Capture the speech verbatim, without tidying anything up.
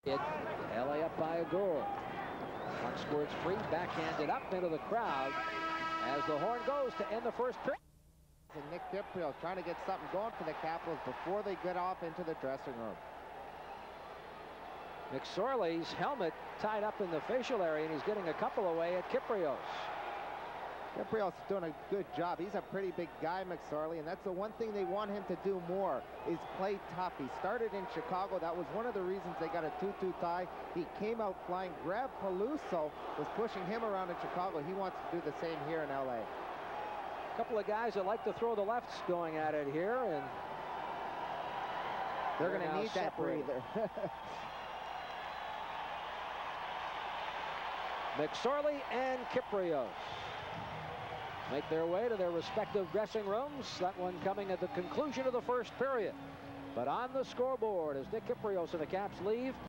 L A up by a goal. Puck squirts free, backhanded up into the crowd as the horn goes to end the first period. And Nick Kypreos trying to get something going for the Capitals before they get off into the dressing room. McSorley's helmet tied up in the facial area, and he's getting a couple away at Kypreos. Kypreos is doing a good job. He's a pretty big guy, McSorley, and that's the one thing they want him to do more is play tough. He started in Chicago. That was one of the reasons they got a two two tie. He came out flying. Grab Paluso was pushing him around in Chicago. He wants to do the same here in L A. A couple of guys that like to throw the lefts going at it here, and they're going to need that breather. McSorley and Kypreos make their way to their respective dressing rooms. That one coming at the conclusion of the first period. But on the scoreboard as Nick Kypreos and the Caps leave.